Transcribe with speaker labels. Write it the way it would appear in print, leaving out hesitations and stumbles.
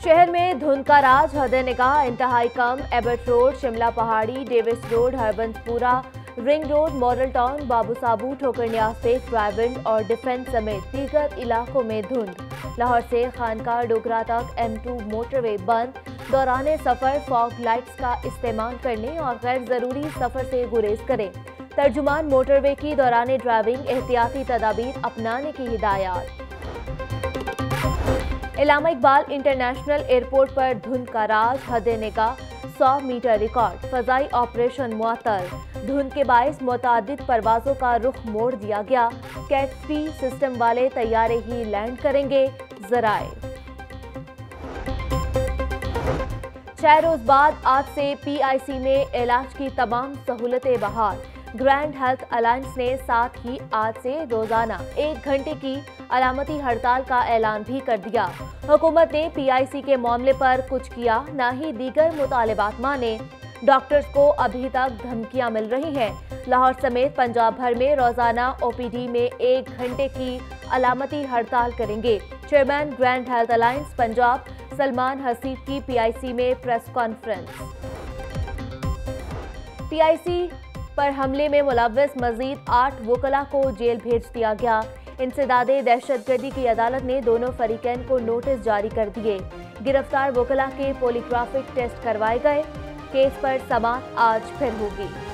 Speaker 1: शहर में धुंध का राज, हद निगाह इंतहाई कम। Ebert road, Shimla Pahari, Davis road, Harbanspura, ring road, model town, Babu Sabu, Thokar Niaz पेट, ड्राइविंड और डिफेंस समेत दीगर इलाकों में धुंध। लाहौर से खानका डोगरा तक M2 मोटरवे बंद। दौरान सफर फॉग लाइट्स का इस्तेमाल करने और गैर जरूरी सफर से गुरेज करें। तर्जुमान मोटरवे की दौरान ड्राइविंग एहतियाती तदाबीर अपनाने की हिदायत। इलामा इकबाल इंटरनेशनल एयरपोर्ट पर धुंध का राज, हद निगाह 100 मीटर रिकॉर्ड। फजाई ऑपरेशन मुअत्तल। धुंध के बायस मुतअद्दिद परवाजों का रुख मोड़ दिया गया। कैट 3 सिस्टम वाले तैयारे ही लैंड करेंगे। जराए 6 रोज बाद आज से PIC में इलाज की तमाम सहूलतें बहाल। ग्रैंड हेल्थ अलायंस ने साथ ही आज से रोजाना 1 घंटे की अलामती हड़ताल का ऐलान भी कर दिया। हुकूमत ने PIC के मामले पर कुछ किया, ना ही दीगर मुतालिबात माने। डॉक्टर्स को अभी तक धमकियां मिल रही हैं। लाहौर समेत पंजाब भर में रोजाना OPD में 1 घंटे की अलामती हड़ताल करेंगे। Chairman grand health alliance Punjab Salman Haseeb की PIC में प्रेस कॉन्फ्रेंस। PIC पर हमले में मुलव्वस मजीद 8 वकला को जेल भेज दिया गया। इंसदादे दहशतगर्दी की अदालत ने दोनों फरीकैन को नोटिस जारी कर दिए। गिरफ्तार वकला के पॉलीग्राफिक टेस्ट करवाए गए। केस पर समाअत आज फिर होगी।